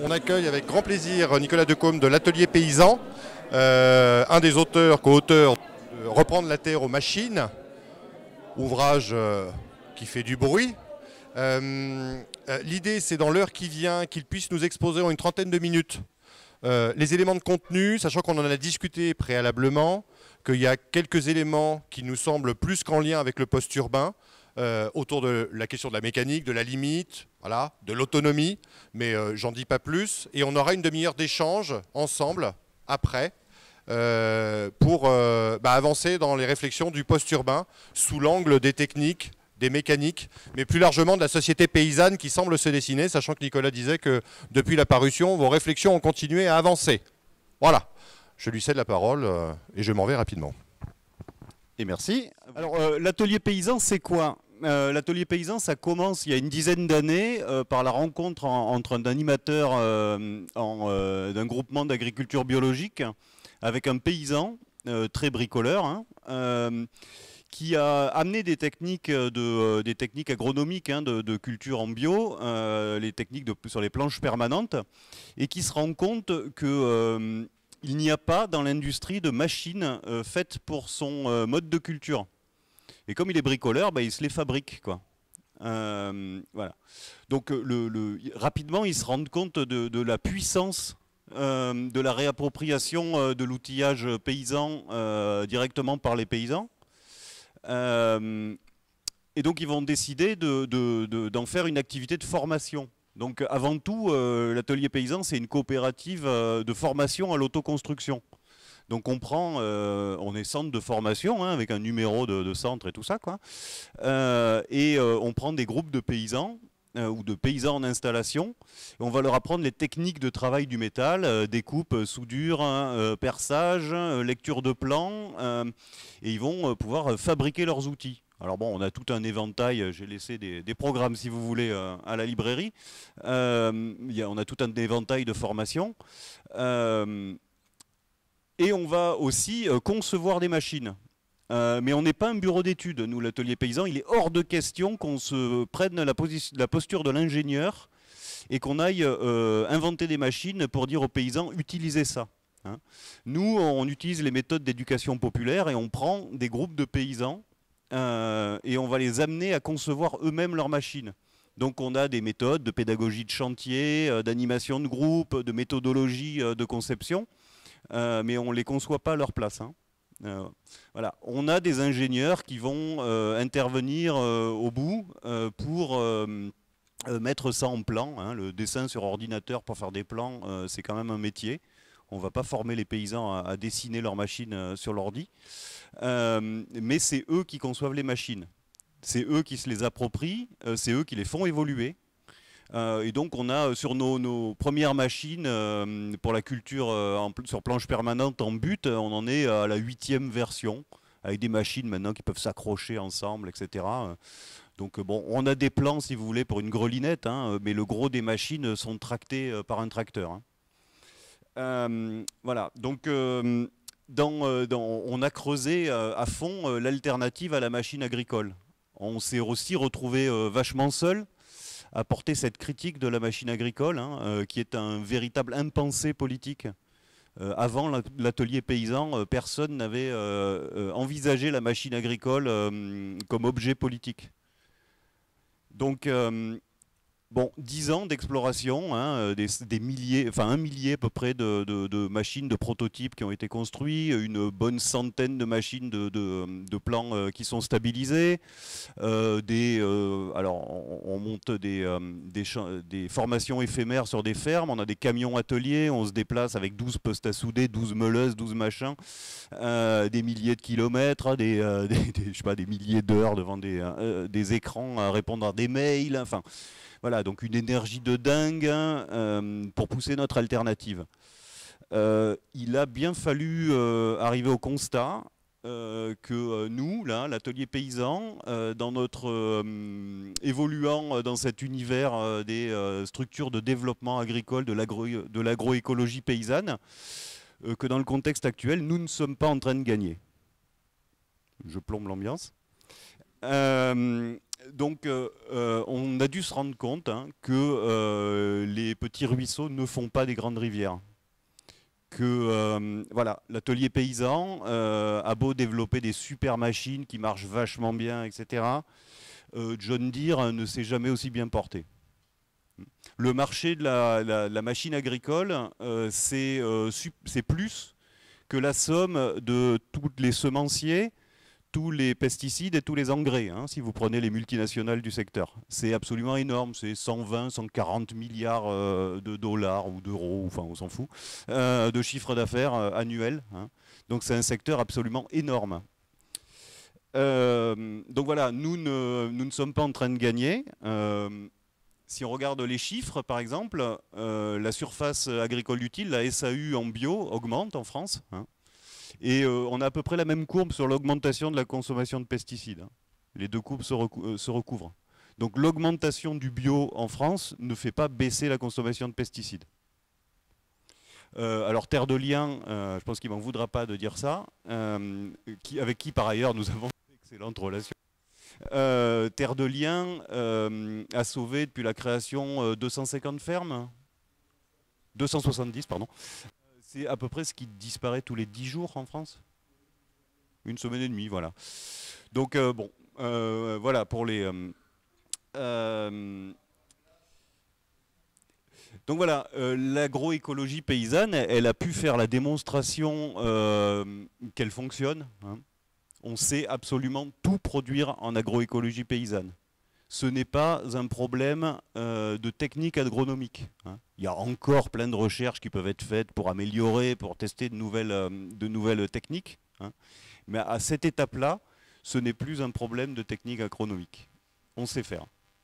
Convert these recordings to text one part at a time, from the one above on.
On accueille avec grand plaisir Nicolas Decaume de l'Atelier Paysan, un des auteurs, co-auteurs de Reprendre la terre aux machines, ouvrage qui fait du bruit. L'idée, c'est dans l'heure qui vient qu'il puisse nous exposer en une trentaine de minutes les éléments de contenu, sachant qu'on en a discuté préalablement, qu'il y a quelques éléments qui nous semblent plus qu'en lien avec le post-urbain, autour de la question de la mécanique, de la limite, voilà, de l'autonomie, mais j'en dis pas plus. Et on aura une demi-heure d'échange ensemble, après, pour avancer dans les réflexions du post-urbain, sous l'angle des techniques, des mécaniques, mais plus largement de la société paysanne qui semble se dessiner, sachant que Nicolas disait que depuis la parution, vos réflexions ont continué à avancer. Voilà, je lui cède la parole et je m'en vais rapidement. Et merci. Alors, l'atelier paysan, c'est quoi? L'atelier paysan, ça commence il y a une dizaine d'années par la rencontre entre un animateur d'un groupement d'agriculture biologique avec un paysan très bricoleur, hein, qui a amené des techniques, des techniques agronomiques, hein, de culture en bio, les techniques sur les planches permanentes, et qui se rend compte que il n'y a pas dans l'industrie de machines faites pour son mode de culture. Et comme il est bricoleur, il se les fabrique, quoi. Voilà. Donc rapidement, ils se rendent compte de la puissance de la réappropriation de l'outillage paysan directement par les paysans. Et donc ils vont décider d'en faire une activité de formation. Donc avant tout, l'atelier paysan, c'est une coopérative de formation à l'autoconstruction. Donc on est centre de formation, hein, avec un numéro de centre et tout ça, quoi. On prend des groupes de paysans ou de paysans en installation. Et on va leur apprendre les techniques de travail du métal, découpe, soudure, perçage, lecture de plans, et ils vont pouvoir fabriquer leurs outils. Alors bon, on a tout un éventail, j'ai laissé des programmes si vous voulez à la librairie. On a tout un éventail de formations. Et on va aussi concevoir des machines. Mais on n'est pas un bureau d'études, nous, l'atelier paysan. Il est hors de question qu'on se prenne la posture de l'ingénieur et qu'on aille inventer des machines pour dire aux paysans, utilisez ça. Hein. Nous, on utilise les méthodes d'éducation populaire et on prend des groupes de paysans et on va les amener à concevoir eux-mêmes leurs machines. Donc on a des méthodes de pédagogie de chantier, d'animation de groupe, de méthodologie de conception, mais on ne les conçoit pas à leur place. Hein. Voilà. On a des ingénieurs qui vont intervenir au bout pour mettre ça en plan. Hein. Le dessin sur ordinateur pour faire des plans, c'est quand même un métier. On ne va pas former les paysans à dessiner leurs machines sur l'ordi. Mais c'est eux qui conçoivent les machines. C'est eux qui se les approprient, c'est eux qui les font évoluer. Et donc on a sur nos premières machines pour la culture sur planche permanente en butte, on en est à la 8e version, avec des machines maintenant qui peuvent s'accrocher ensemble, etc. Donc bon, on a des plans si vous voulez pour une grelinette, hein, mais le gros des machines sont tractés par un tracteur. Hein. Voilà, donc on a creusé à fond l'alternative à la machine agricole. On s'est aussi retrouvé vachement seul à porter cette critique de la machine agricole, hein, qui est un véritable impensé politique. Avant l'atelier paysan, personne n'avait envisagé la machine agricole comme objet politique. Donc, bon, 10 ans d'exploration, hein, des milliers, enfin 1 millier à peu près de machines, de prototypes qui ont été construits, une bonne centaine de machines de plans qui sont stabilisés, alors on monte des formations éphémères sur des fermes, on a des camions ateliers, on se déplace avec 12 postes à souder, 12 meuleuses, 12 machins, des milliers de kilomètres, je sais pas, des milliers d'heures devant des écrans à répondre à des mails, enfin... Voilà, donc une énergie de dingue, hein, pour pousser notre alternative. Il a bien fallu arriver au constat que nous, là, l'atelier paysan, dans notre évoluant dans cet univers des structures de développement agricole, de l'agroécologie paysanne, que dans le contexte actuel, nous ne sommes pas en train de gagner. Je plombe l'ambiance. Donc on a dû se rendre compte que les petits ruisseaux ne font pas des grandes rivières. Que voilà, l'atelier paysan a beau développer des super machines qui marchent vachement bien, etc. John Deere ne s'est jamais aussi bien porté. Le marché de la machine agricole, c'est plus que la somme de tous les semenciers, tous les pesticides et tous les engrais, si vous prenez les multinationales du secteur. C'est absolument énorme, c'est 120, 140 milliards de dollars ou d'euros, enfin on s'en fout, de chiffre d'affaires annuel. Donc c'est un secteur absolument énorme. Donc voilà, nous ne sommes pas en train de gagner. Si on regarde les chiffres, par exemple, la surface agricole utile, la SAU en bio, augmente en France. Et on a à peu près la même courbe sur l'augmentation de la consommation de pesticides. Les deux courbes se recouvrent. Donc l'augmentation du bio en France ne fait pas baisser la consommation de pesticides. Alors Terre de Liens, je pense qu'il ne m'en voudra pas de dire ça, avec qui par ailleurs nous avons d'excellentes relations. Terre de Liens a sauvé depuis la création 250 fermes, 270 pardon. C'est à peu près ce qui disparaît tous les 10 jours en France. Une semaine et demie, voilà. Donc bon, voilà pour les... donc voilà, l'agroécologie paysanne, elle a pu faire la démonstration qu'elle fonctionne. On sait absolument tout produire en agroécologie paysanne. Ce n'est pas un problème de technique agronomique. Il y a encore plein de recherches qui peuvent être faites pour améliorer, pour tester de nouvelles techniques. Mais à cette étape-là, ce n'est plus un problème de technique agronomique. On sait faire.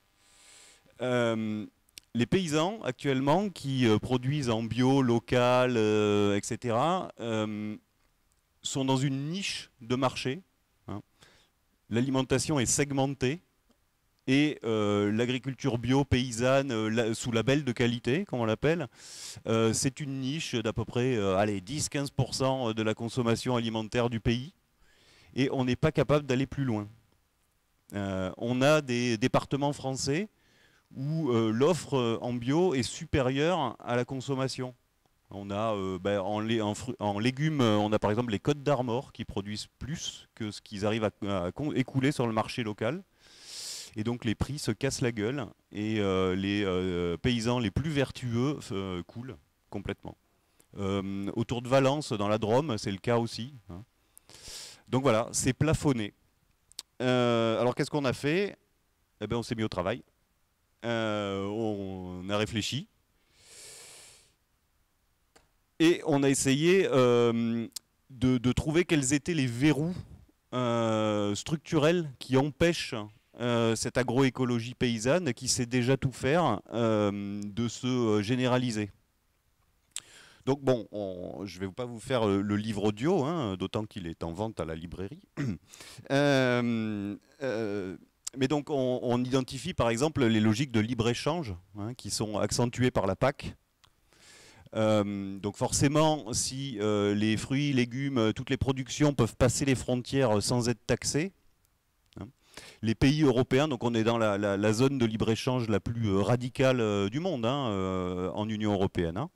Les paysans, actuellement, qui produisent en bio, local, etc., sont dans une niche de marché. L'alimentation est segmentée. Et l'agriculture bio paysanne sous label de qualité, comme on l'appelle, c'est une niche d'à peu près 10-15% de la consommation alimentaire du pays. Et on n'est pas capable d'aller plus loin. On a des départements français où l'offre en bio est supérieure à la consommation. On a en légumes, on a par exemple les Côtes d'Armor qui produisent plus que ce qu'ils arrivent à écouler sur le marché local. Et donc les prix se cassent la gueule et les paysans les plus vertueux coulent complètement. Autour de Valence, dans la Drôme, c'est le cas aussi. Donc voilà, c'est plafonné. Alors qu'est-ce qu'on a fait? Eh bien, on s'est mis au travail. On a réfléchi. Et on a essayé de trouver quels étaient les verrous structurels qui empêchent cette agroécologie paysanne qui sait déjà tout faire de se généraliser. Donc bon, je ne vais pas vous faire le livre audio, d'autant qu'il est en vente à la librairie. Mais donc on identifie par exemple les logiques de libre-échange qui sont accentuées par la PAC. Donc forcément, si les fruits, légumes, toutes les productions peuvent passer les frontières sans être taxées, les pays européens, donc on est dans la zone de libre-échange la plus radicale du monde, en Union européenne.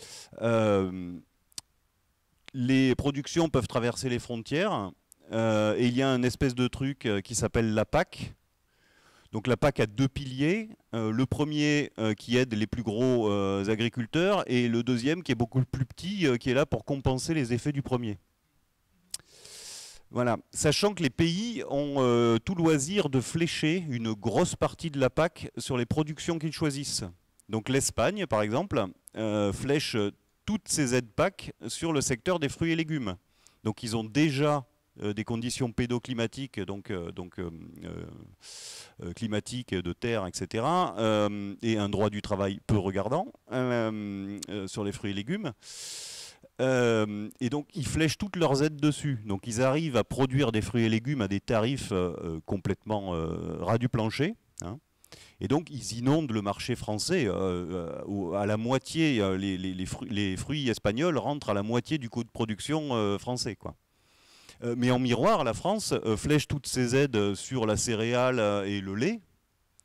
Les productions peuvent traverser les frontières et il y a une espèce de truc qui s'appelle la PAC. Donc la PAC a deux piliers. Le premier qui aide les plus gros agriculteurs et le deuxième qui est beaucoup plus petit, qui est là pour compenser les effets du premier. Voilà. Sachant que les pays ont tout loisir de flécher une grosse partie de la PAC sur les productions qu'ils choisissent. Donc l'Espagne, par exemple, flèche toutes ses aides PAC sur le secteur des fruits et légumes. Donc ils ont déjà des conditions pédoclimatiques, climatiques, de terre, etc., et un droit du travail peu regardant sur les fruits et légumes. Et donc ils flèchent toutes leurs aides dessus. Donc ils arrivent à produire des fruits et légumes à des tarifs complètement ras du plancher. Et donc ils inondent le marché français à la moitié. Les fruits espagnols rentrent à la moitié du coût de production français, quoi. Mais en miroir, la France flèche toutes ses aides sur la céréale et le lait,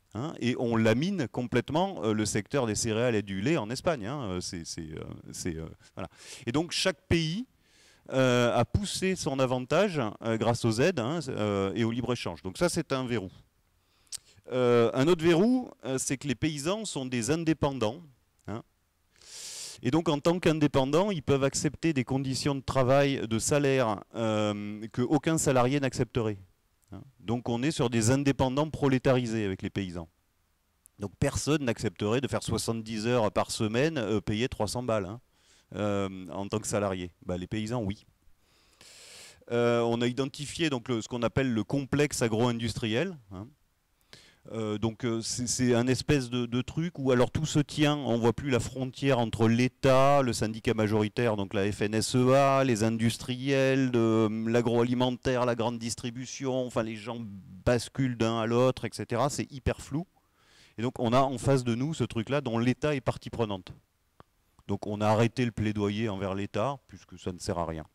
hein, et on lamine complètement le secteur des céréales et du lait en Espagne. Hein, voilà. Et donc chaque pays a poussé son avantage grâce aux aides, hein, et au libre-échange. Donc ça, c'est un verrou. Un autre verrou, c'est que les paysans sont des indépendants. Hein, et donc en tant qu'indépendants, ils peuvent accepter des conditions de travail, de salaire, qu'aucun salarié n'accepterait. Hein. Donc on est sur des indépendants prolétarisés avec les paysans. Donc personne n'accepterait de faire 70 heures par semaine payé 300 balles, hein, en tant que salarié. Bah, les paysans, oui. On a identifié donc, ce qu'on appelle le complexe agro-industriel. Hein. Donc c'est un espèce de truc où alors tout se tient, on ne voit plus la frontière entre l'État, le syndicat majoritaire, donc la FNSEA, les industriels, l'agroalimentaire, la grande distribution, enfin les gens basculent d'un à l'autre, etc. C'est hyper flou. Et donc on a en face de nous ce truc-là dont l'État est partie prenante. Donc on a arrêté le plaidoyer envers l'État, puisque ça ne sert à rien.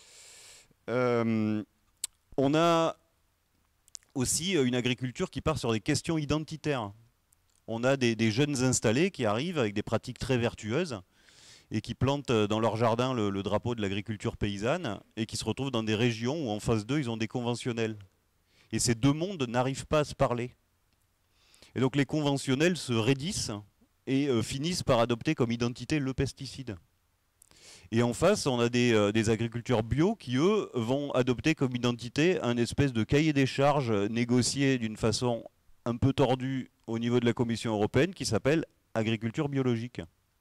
On a aussi une agriculture qui part sur des questions identitaires. On a des jeunes installés qui arrivent avec des pratiques très vertueuses et qui plantent dans leur jardin le drapeau de l'agriculture paysanne et qui se retrouvent dans des régions où en face d'eux, ils ont des conventionnels. Et ces deux mondes n'arrivent pas à se parler. Et donc les conventionnels se raidissent et finissent par adopter comme identité le pesticide. Et en face, on a des agriculteurs bio qui, eux, vont adopter comme identité un espèce de cahier des charges négocié d'une façon un peu tordue au niveau de la Commission européenne qui s'appelle agriculture biologique.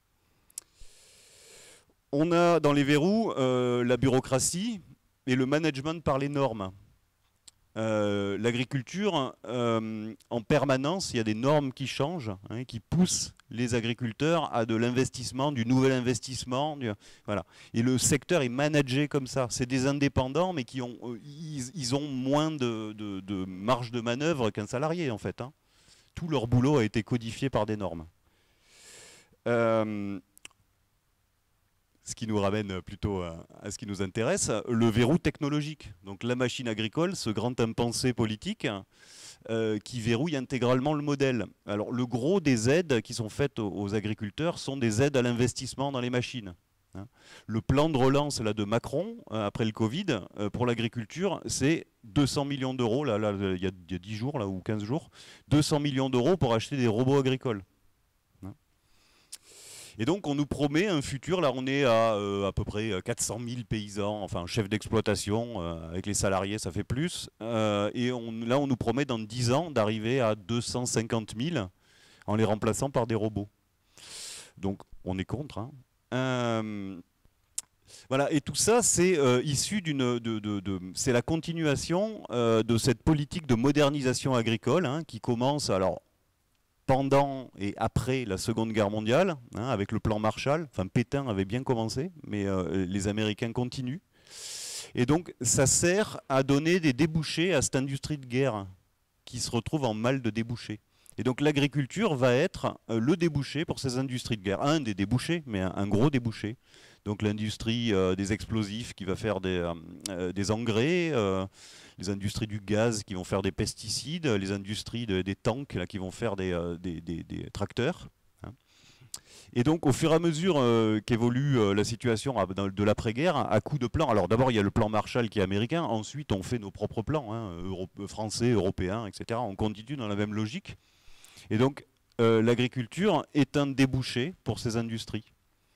On a dans les verrous la bureaucratie et le management par les normes. L'agriculture, en permanence, il y a des normes qui changent, hein, qui poussent les agriculteurs à de l'investissement, du nouvel investissement. Voilà. Et le secteur est managé comme ça. C'est des indépendants, mais qui ont, ils ont moins de marge de manœuvre qu'un salarié, en fait. Hein. Tout leur boulot a été codifié par des normes. Ce qui nous ramène plutôt à ce qui nous intéresse, le verrou technologique. Donc la machine agricole, ce grand impensé politique qui verrouille intégralement le modèle. Alors le gros des aides qui sont faites aux agriculteurs sont des aides à l'investissement dans les machines. Hein. Le plan de relance là, de Macron, après le Covid, pour l'agriculture, c'est 200 millions d'euros, là, il y a 10 jours là, ou 15 jours, 200 millions d'euros pour acheter des robots agricoles. Et donc on nous promet un futur, là on est à peu près 400 000 paysans, enfin chefs d'exploitation, avec les salariés ça fait plus, et là on nous promet dans 10 ans d'arriver à 250 000 en les remplaçant par des robots. Donc on est contre. Hein. Voilà, et tout ça c'est issu c'est la continuation de cette politique de modernisation agricole, hein, qui commence alors pendant et après la Seconde Guerre mondiale, hein, avec le plan Marshall. Enfin, Pétain avait bien commencé, mais les Américains continuent. Et donc, ça sert à donner des débouchés à cette industrie de guerre qui se retrouve en mal de débouchés. Et donc, l'agriculture va être le débouché pour ces industries de guerre. Un des débouchés, mais un gros débouché. Donc, l'industrie des explosifs qui va faire des engrais, les industries du gaz qui vont faire des pesticides, les industries des tanks là, qui vont faire des tracteurs. Hein. Et donc, au fur et à mesure qu'évolue la situation de l'après-guerre, à coup de plans, alors d'abord il y a le plan Marshall qui est américain, ensuite on fait nos propres plans, hein, français, européens, etc. On continue dans la même logique. Et donc, l'agriculture est un débouché pour ces industries.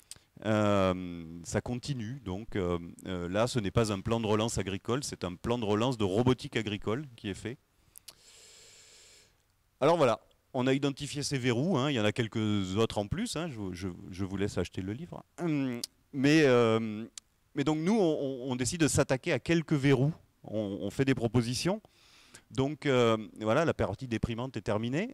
Ça continue, donc là ce n'est pas un plan de relance agricole, c'est un plan de relance de robotique agricole qui est fait. Alors voilà, on a identifié ces verrous, hein, il y en a quelques autres en plus, hein, je vous laisse acheter le livre. Mais donc nous on décide de s'attaquer à quelques verrous, on fait des propositions. Donc voilà, la partie déprimante est terminée.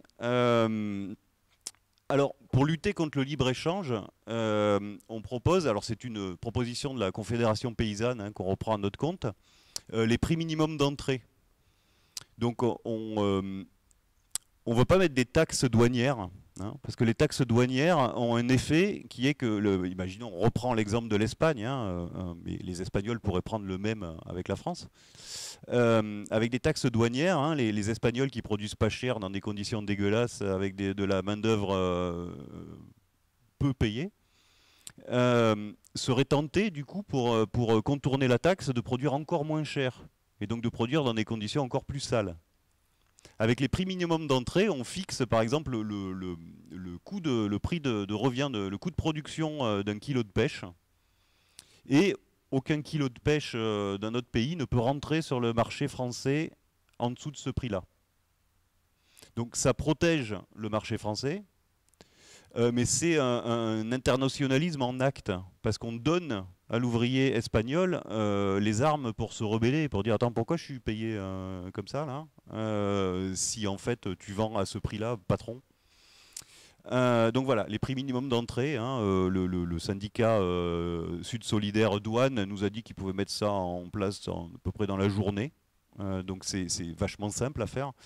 Alors, pour lutter contre le libre-échange, on propose, alors c'est une proposition de la Confédération paysanne, hein, qu'on reprend à notre compte, les prix minimums d'entrée. Donc on ne veut pas mettre des taxes douanières, hein, parce que les taxes douanières ont un effet qui est que, imaginons, on reprend l'exemple de l'Espagne, hein, mais les Espagnols pourraient prendre le même avec la France. avec des taxes douanières, hein, les Espagnols qui produisent pas cher dans des conditions dégueulasses, avec de la main-d'œuvre peu payée, seraient tentés, du coup, pour contourner la taxe, de produire encore moins cher, et donc de produire dans des conditions encore plus sales. Avec les prix minimums d'entrée, on fixe par exemple le prix de revient, le coût de production d'un kilo de pêche, et aucun kilo de pêche d'un autre pays ne peut rentrer sur le marché français en dessous de ce prix-là. Donc ça protège le marché français, mais c'est un internationalisme en acte, parce qu'on donne à l'ouvrier espagnol les armes pour se rebeller, pour dire attends, pourquoi je suis payé comme ça là, si en fait tu vends à ce prix-là, patron. Donc voilà, les prix minimums d'entrée, hein, le syndicat Sud Solidaire Douane nous a dit qu'il pouvait mettre ça en place à peu près dans la journée, donc c'est vachement simple à faire.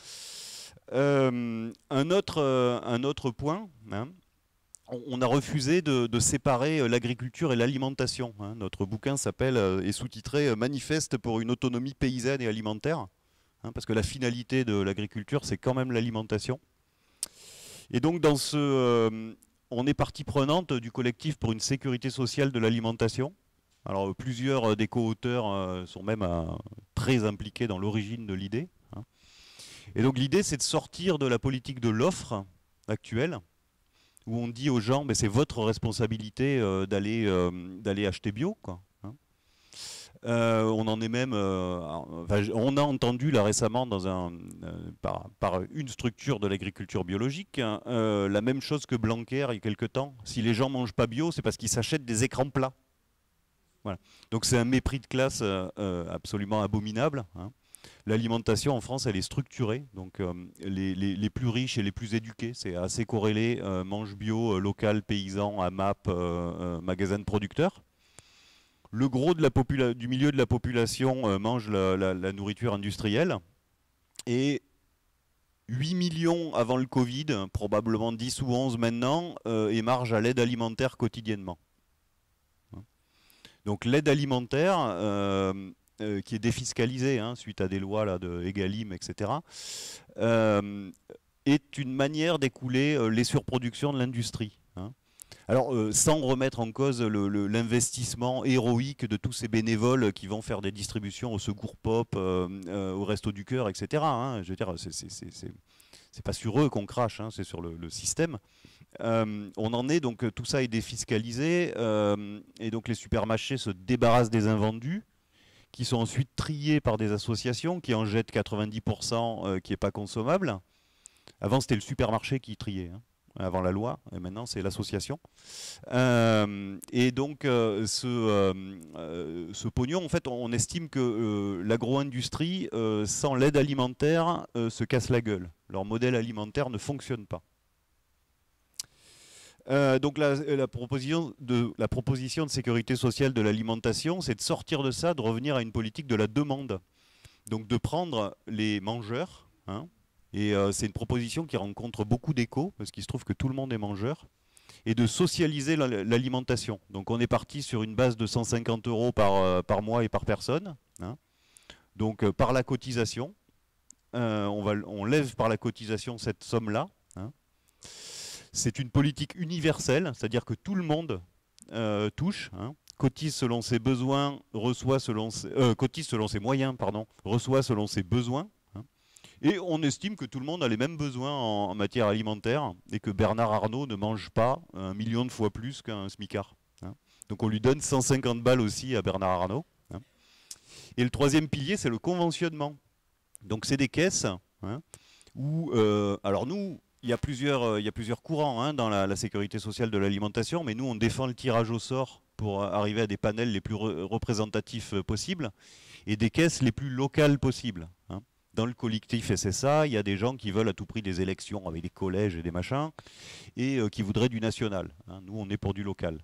Un autre point, hein, on a refusé de séparer l'agriculture et l'alimentation. Hein. Notre bouquin s'appelle est sous-titré Manifeste pour une autonomie paysanne et alimentaire, hein, parce que la finalité de l'agriculture, c'est quand même l'alimentation. Et donc, on est partie prenante du collectif pour une sécurité sociale de l'alimentation. Alors, plusieurs des co-auteurs sont même très impliqués dans l'origine de l'idée. Hein. Et donc, l'idée, c'est de sortir de la politique de l'offre actuelle, où on dit aux gens, c'est votre responsabilité d'aller acheter bio, quoi. Hein. On en est même, on a entendu là récemment par une structure de l'agriculture biologique, hein, la même chose que Blanquer il y a quelque temps. Si les gens mangent pas bio, c'est parce qu'ils s'achètent des écrans plats. Voilà. Donc c'est un mépris de classe absolument abominable. Hein. L'alimentation en France, elle est structurée, donc les plus riches et les plus éduqués, c'est assez corrélé, mangent bio, local, paysan, AMAP, magasin de producteurs. Le gros du milieu de la population mange la nourriture industrielle, et 8 millions avant le Covid, probablement 10 ou 11 maintenant, émargent à l'aide alimentaire quotidiennement. Donc l'aide alimentaire, qui est défiscalisée hein, suite à des lois là, de Egalim, etc., est une manière d'écouler les surproductions de l'industrie. Hein. Alors, sans remettre en cause l'investissement héroïque de tous ces bénévoles qui vont faire des distributions au Secours Pop, au Resto du Cœur, etc. Hein. Je veux dire, c'est pas sur eux qu'on crache, hein, c'est sur le système. On en est, donc tout ça est défiscalisé, et donc les supermarchés se débarrassent des invendus, qui sont ensuite triés par des associations qui en jettent 90% qui n'est pas consommable. Avant, c'était le supermarché qui triait, hein, avant la loi, et maintenant, c'est l'association. Et donc, ce pognon, en fait, on estime que l'agro-industrie, sans l'aide alimentaire, se casse la gueule. Leur modèle alimentaire ne fonctionne pas. Donc la proposition de sécurité sociale de l'alimentation, c'est de sortir de ça, de revenir à une politique de la demande. Donc de prendre les mangeurs, hein, et c'est une proposition qui rencontre beaucoup d'écho, parce qu'il se trouve que tout le monde est mangeur, et de socialiser l'alimentation. Donc on est parti sur une base de 150 € par mois et par personne. Hein. Donc par la cotisation, on lève par la cotisation cette somme-là. Hein. C'est une politique universelle, c'est-à-dire que tout le monde touche, hein, cotise selon ses besoins, cotise selon ses moyens, pardon, reçoit selon ses besoins. Hein, et on estime que tout le monde a les mêmes besoins en matière alimentaire et que Bernard Arnault ne mange pas 1 million de fois plus qu'un smicard. Hein. Donc on lui donne 150 balles aussi à Bernard Arnault. Hein. Et le troisième pilier, c'est le conventionnement. Donc c'est des caisses hein, où, alors nous, il y a plusieurs courants hein, dans la sécurité sociale de l'alimentation, mais nous, on défend le tirage au sort pour arriver à des panels les plus représentatifs possibles et des caisses les plus locales possibles. Hein. Dans le collectif SSA, il y a des gens qui veulent à tout prix des élections avec des collèges et des machins, et qui voudraient du national. Hein. Nous, on est pour du local.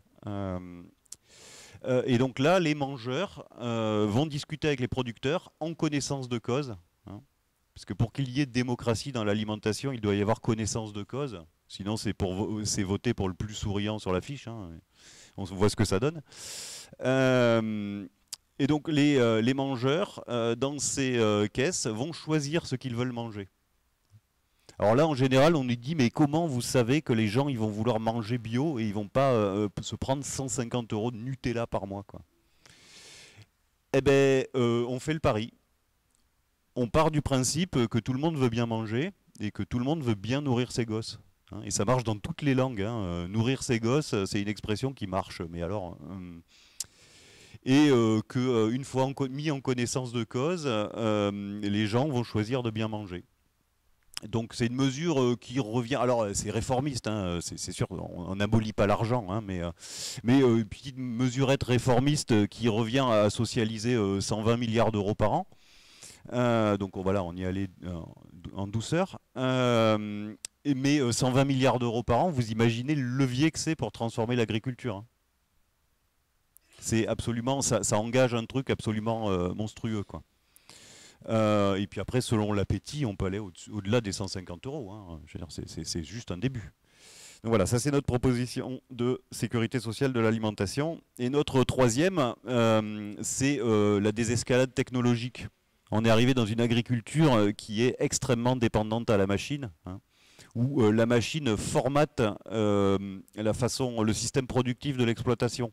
Et donc là, les mangeurs vont discuter avec les producteurs en connaissance de cause. Hein. Parce que pour qu'il y ait démocratie dans l'alimentation, il doit y avoir connaissance de cause. Sinon, c'est voter pour le plus souriant sur l'affiche. Hein. On voit ce que ça donne. Et donc les mangeurs, dans ces caisses, vont choisir ce qu'ils veulent manger. Alors là, en général, on nous dit, mais comment vous savez que les gens ils vont vouloir manger bio et ils vont pas se prendre 150 € de Nutella par mois, quoi. Eh ben, on fait le pari. On part du principe que tout le monde veut bien manger et que tout le monde veut bien nourrir ses gosses. Hein. Et ça marche dans toutes les langues. Hein. Nourrir ses gosses, c'est une expression qui marche. Mais alors, et qu'une fois mis en connaissance de cause, les gens vont choisir de bien manger. Donc c'est une mesure qui revient. Alors c'est réformiste, hein, c'est sûr, on n'abolit pas l'argent, hein, mais une petite mesurette réformiste qui revient à socialiser 120 milliards d'euros par an. Donc voilà, on y allait en douceur. Mais 120 milliards d'euros par an, vous imaginez le levier que c'est pour transformer l'agriculture. Hein. C'est absolument, ça engage un truc absolument monstrueux, quoi. Et puis après, selon l'appétit, on peut aller au-delà des 150 €. Hein. Je veux dire, c'est juste un début. Donc voilà, ça c'est notre proposition de sécurité sociale de l'alimentation. Et notre troisième, c'est la désescalade technologique. On est arrivé dans une agriculture qui est extrêmement dépendante à la machine, hein, où la machine formate le système productif de l'exploitation.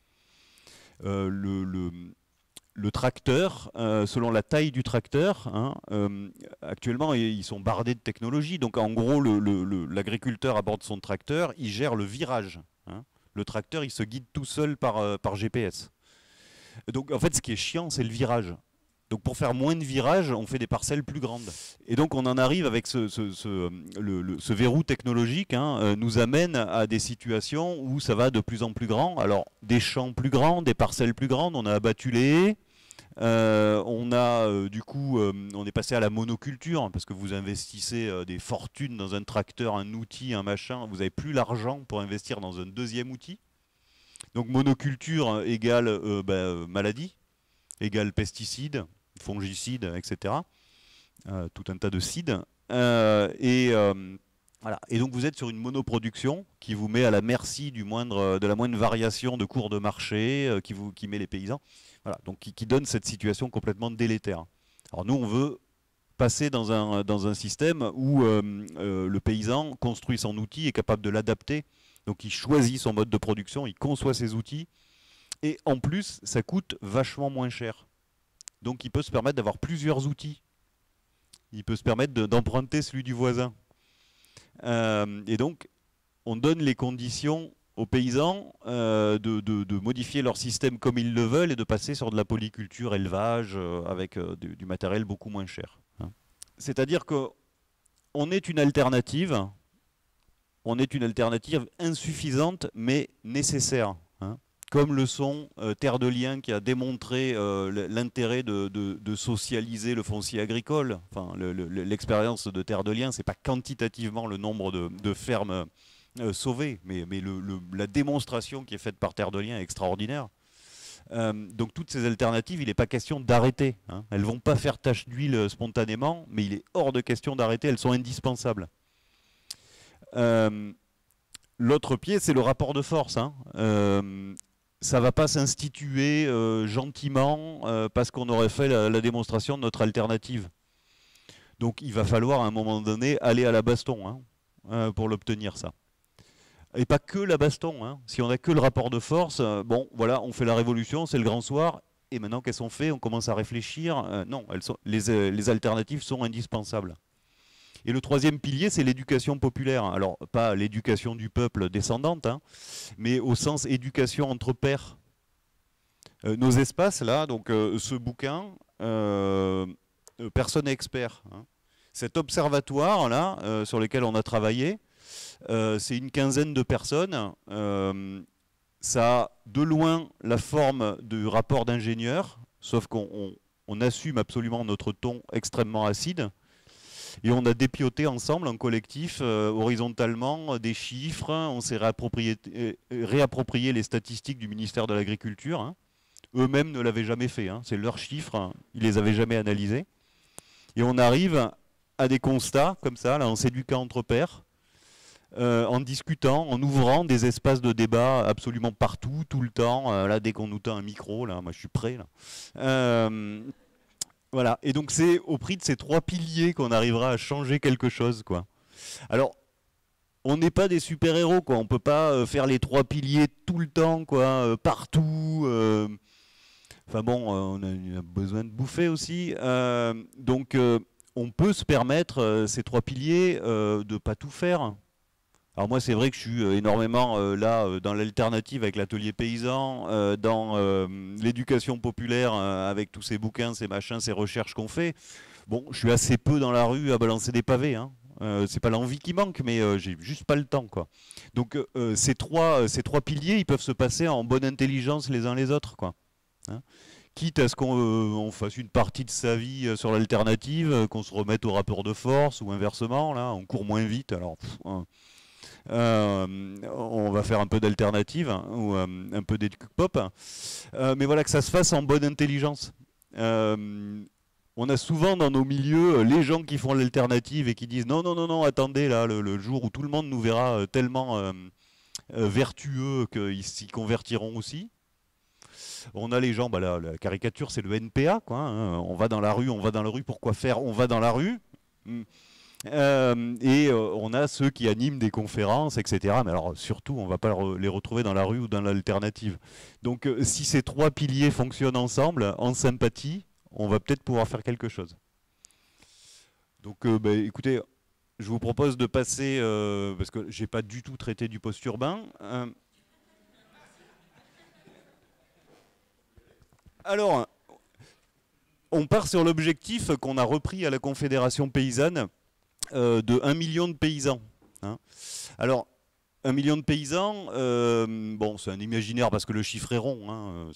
Le tracteur, selon la taille du tracteur, hein, actuellement ils sont bardés de technologie. Donc en gros, l'agriculteur à bord de son tracteur, il gère le virage. Hein. Le tracteur, il se guide tout seul par GPS. Donc en fait, ce qui est chiant, c'est le virage. Donc pour faire moins de virages, on fait des parcelles plus grandes. Et donc on en arrive avec ce verrou technologique, hein, nous amène à des situations où ça va de plus en plus grand. Alors des champs plus grands, des parcelles plus grandes, on a abattu les haies. On est passé à la monoculture, hein, parce que vous investissez des fortunes dans un tracteur, un outil, un machin, vous n'avez plus l'argent pour investir dans un deuxième outil. Donc monoculture égale maladie, égale pesticides, fongicides, etc. Tout un tas de cides. Voilà. Et donc vous êtes sur une monoproduction qui vous met à la merci de la moindre variation de cours de marché, qui met les paysans. Voilà, donc qui donne cette situation complètement délétère. Alors nous, on veut passer dans un système où le paysan construit son outil, est capable de l'adapter. Donc il choisit son mode de production, il conçoit ses outils. Et en plus, ça coûte vachement moins cher. Donc il peut se permettre d'avoir plusieurs outils. Il peut se permettre d'emprunter celui du voisin. Et donc, on donne les conditions aux paysans de modifier leur système comme ils le veulent et de passer sur de la polyculture, élevage, avec du matériel beaucoup moins cher. Hein. C'est-à-dire qu'on est une alternative insuffisante mais nécessaire. Hein. Comme le sont Terre de Liens qui a démontré l'intérêt de socialiser le foncier agricole. Enfin, l'expérience de Terre de Liens, ce n'est pas quantitativement le nombre de fermes sauvées, mais la démonstration qui est faite par Terre de Liens est extraordinaire. Donc toutes ces alternatives, il n'est pas question d'arrêter. Hein. Elles ne vont pas faire tache d'huile spontanément, mais il est hors de question d'arrêter, elles sont indispensables. L'autre pied, c'est le rapport de force. Hein. Ça ne va pas s'instituer gentiment parce qu'on aurait fait la démonstration de notre alternative. Donc il va falloir à un moment donné aller à la baston, hein, pour l'obtenir, ça. Et pas que la baston. Hein. Si on n'a que le rapport de force, bon, voilà, on fait la révolution, c'est le grand soir, et maintenant qu'elles sont faites, on commence à réfléchir. Non, les alternatives sont indispensables. Et le troisième pilier, c'est l'éducation populaire. Alors, pas l'éducation du peuple descendante, hein, mais au sens éducation entre pairs. Nos espaces, là, donc ce bouquin, Personne n'est expert. Hein. Cet observatoire, là, sur lequel on a travaillé, c'est une quinzaine de personnes. Ça a de loin la forme du rapport d'ingénieur, sauf qu'on assume absolument notre ton extrêmement acide. Et on a dépioté ensemble, en collectif, horizontalement, des chiffres. On s'est réapproprié les statistiques du ministère de l'Agriculture. Hein. Eux-mêmes ne l'avaient jamais fait. Hein. C'est leurs chiffres. Hein. Ils ne les avaient jamais analysés. Et on arrive à des constats, comme ça, là, en s'éduquant entre pairs. en discutant, en ouvrant des espaces de débat absolument partout, tout le temps. Là, dès qu'on nous tend un micro, là, moi je suis prêt. Là. Voilà. Et donc c'est au prix de ces 3 piliers qu'on arrivera à changer quelque chose, quoi. Alors, on n'est pas des super-héros, quoi. On peut pas faire les 3 piliers tout le temps, quoi, partout. Enfin bon, on a besoin de bouffer aussi. Donc, on peut se permettre ces 3 piliers de pas tout faire. Alors moi, c'est vrai que je suis énormément là dans l'alternative avec l'atelier paysan, dans l'éducation populaire avec tous ces bouquins, ces machins, ces recherches qu'on fait. Bon, je suis assez peu dans la rue à balancer des pavés. Hein. C'est pas l'envie qui manque, mais j'ai juste pas le temps, quoi. Donc ces trois piliers, ils peuvent se passer en bonne intelligence les uns les autres, quoi. Hein, quitte à ce qu'on fasse une partie de sa vie sur l'alternative, qu'on se remette au rapport de force ou inversement, là, on court moins vite. Alors. On va faire un peu d'alternative hein, ou un peu d'éduc-pop. Mais voilà, que ça se fasse en bonne intelligence. On a souvent dans nos milieux les gens qui font l'alternative et qui disent non, non, non, non, attendez, là, le jour où tout le monde nous verra tellement vertueux qu'ils s'y convertiront aussi. On a les gens, bah, la caricature, c'est le NPA, quoi. Hein, on va dans la rue, pourquoi faire? On va dans la rue. On a ceux qui animent des conférences, etc. Mais alors surtout, on ne va pas les retrouver dans la rue ou dans l'alternative. Donc si ces 3 piliers fonctionnent ensemble, en sympathie, on va peut-être pouvoir faire quelque chose. Donc bah, écoutez, je vous propose de passer, parce que je n'ai pas du tout traité du post-urbain. Alors, on part sur l'objectif qu'on a repris à la Confédération paysanne, de 1 million de paysans. Hein. Alors, 1 million de paysans, bon, c'est un imaginaire parce que le chiffre est rond. Hein,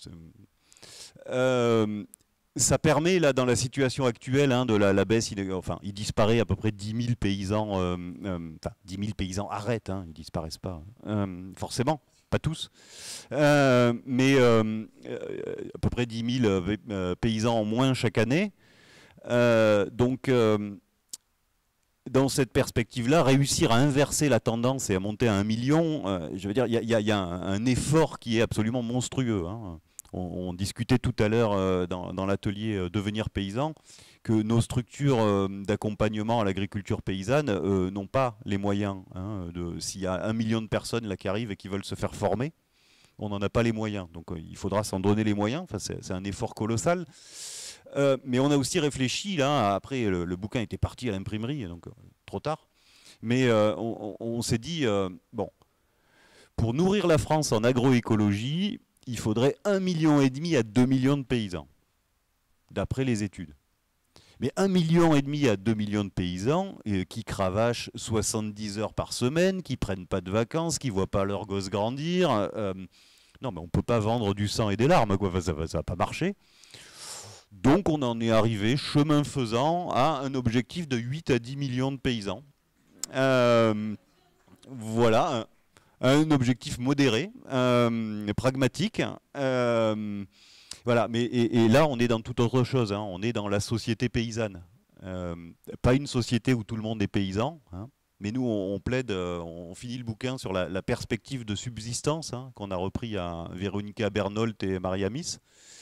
ça permet, là, dans la situation actuelle hein, de la baisse, il disparaît à peu près 10 000 paysans, enfin, 10 000 paysans arrêtent, hein, ils ne disparaissent pas, forcément, pas tous, mais à peu près 10 000 paysans en moins chaque année. Donc, dans cette perspective-là, réussir à inverser la tendance et à monter à 1 million, je veux dire, il y a un effort qui est absolument monstrueux. Hein. On discutait tout à l'heure dans l'atelier Devenir paysan que nos structures d'accompagnement à l'agriculture paysanne n'ont pas les moyens. Hein, s'il y a 1 million de personnes là qui arrivent et qui veulent se faire former, on n'en a pas les moyens. Donc il faudra s'en donner les moyens. Enfin, c'est un effort colossal. Mais on a aussi réfléchi, là, après le bouquin était parti à l'imprimerie, donc trop tard, mais on s'est dit, bon, pour nourrir la France en agroécologie, il faudrait 1,5 million à 2 millions de paysans, d'après les études. Mais 1,5 million à 2 millions de paysans qui cravachent 70 heures par semaine, qui ne prennent pas de vacances, qui ne voient pas leurs gosses grandir, non mais on ne peut pas vendre du sang et des larmes, quoi. Enfin, ça ne va pas marcher. Donc on en est arrivé, chemin faisant, à un objectif de 8 à 10 millions de paysans. Voilà, un objectif modéré, pragmatique. Voilà, et là on est dans toute autre chose, hein. On est dans la société paysanne. Pas une société où tout le monde est paysan, hein. Mais nous on plaide, on finit le bouquin sur la perspective de subsistance hein, qu'on a repris à Véronica Bernold et Maria Miss.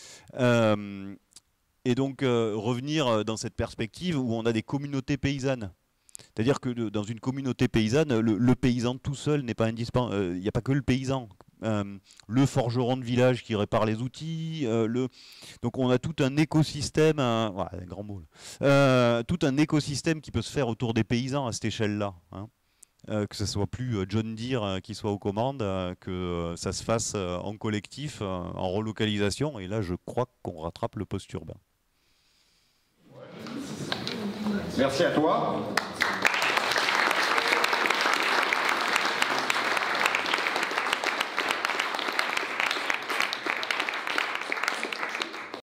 Et donc revenir dans cette perspective où on a des communautés paysannes. C'est-à-dire que dans une communauté paysanne, le paysan tout seul n'est pas indispensable. Il n'y a pas que le paysan. Le forgeron de village qui répare les outils. Donc on a tout un écosystème, voilà, un grand mot, tout un écosystème qui peut se faire autour des paysans à cette échelle-là. Hein. Que ce soit plus John Deere qui soit aux commandes, que ça se fasse en collectif, en relocalisation. Et là, je crois qu'on rattrape le post-urbain. Merci à toi.